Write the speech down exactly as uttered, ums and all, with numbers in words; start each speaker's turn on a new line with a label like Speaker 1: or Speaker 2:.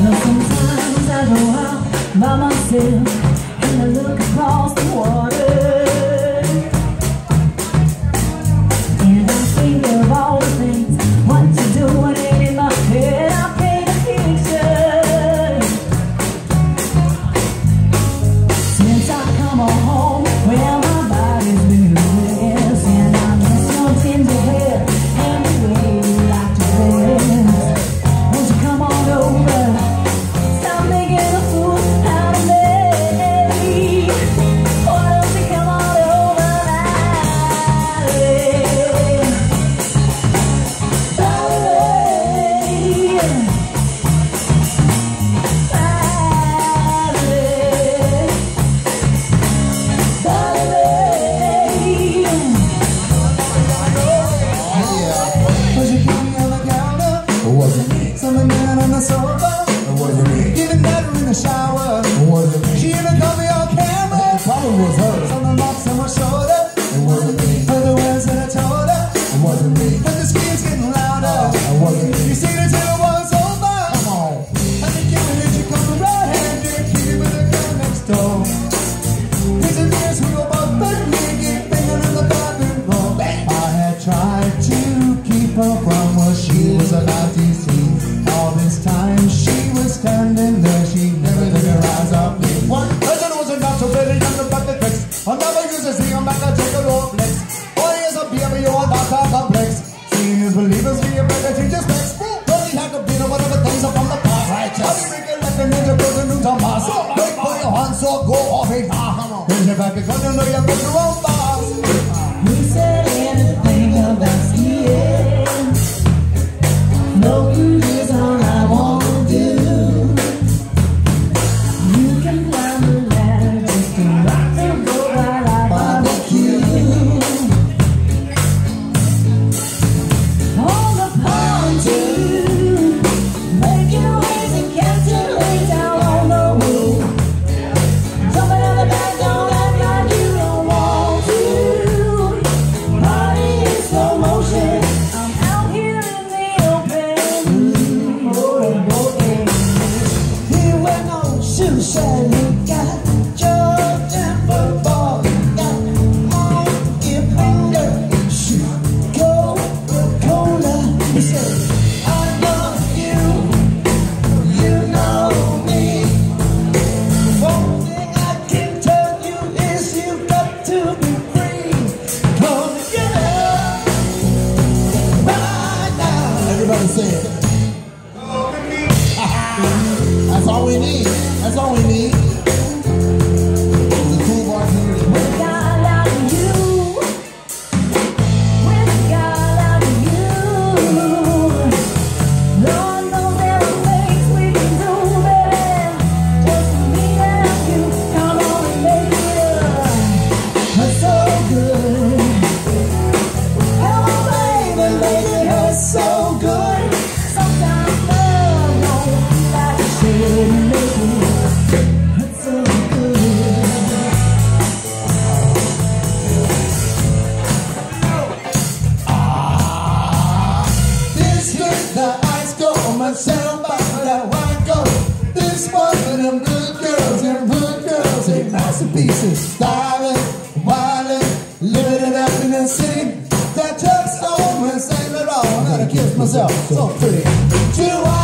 Speaker 1: know sometimes I go out by myself and I look across the water, and I think of all the things what to do, and in my head I paint a picture. Since I come home where my body's been rest, and I miss your tender hair and the way you like to dress. Won't you come on over? Stop making a fool out of me. Why don't you come on over, Valley? Valley, Valley, Valley.
Speaker 2: Was you coming on the counter? Or was it me? Something down on the sofa? Or was it me? Getting better in the shower? Or was it me? She even caught me on camera? It probably was her. Something marks on my shoulder? It wasn't me. Heard the words that I told her? It wasn't me. But the screams getting louder? It wasn't me. You see the table was over? Come on. I think you did you come right-handed, kicking with the girl next door. These are years we were both butt naked, banging on the bathroom floor. I had tried to keep her from what she was about to see. All this time she was standing there, she never took her eyes off me. What? Legend was not so very young about the tricks. I'll never use a sing, I'm back to take a roll flex. All years of beer, you are not that complex. Seeing is believers, we are better to just flex. Don't you have to be the whatever things are from the past. Righteous. How do you make it like a ninja goes a new Thomas? Wait for your hands or go off it. Bring it back because you know you've got your own boss.
Speaker 1: We said anything about skiing. No good is all I want to do. You can climb the ladder just to rock and roll while I barbecue. On the pontoon, making waves and casting lanes out on the roof. Jumping on the back, don't act like you don't want to. Party in slow motion, I'm out here in the open. Motorboating.
Speaker 3: Here went on shoes and you got George and football. You got on your finger, shoot, Coca-Cola. He said, I know you, you know me. One thing I can tell you is you got to be free. Come together right now.
Speaker 2: Everybody say it. That's all we need. That's all we need. The cool bartender.
Speaker 1: With a guy like you, with a guy like you, Lord knows there are things we can do, baby. Just me and you, come on and make it up. Hurt so good. Come on, baby, make it hurt so good. Sometimes love don't feel like it should make it hurt so good.
Speaker 2: This hit the ice go myself by that white go. This one of them good girls, them good girls, ain't masterpieces. Styling, wilding, living it up in the city. That truck's home and Saint Laurent. I gotta kiss myself, so pretty. Two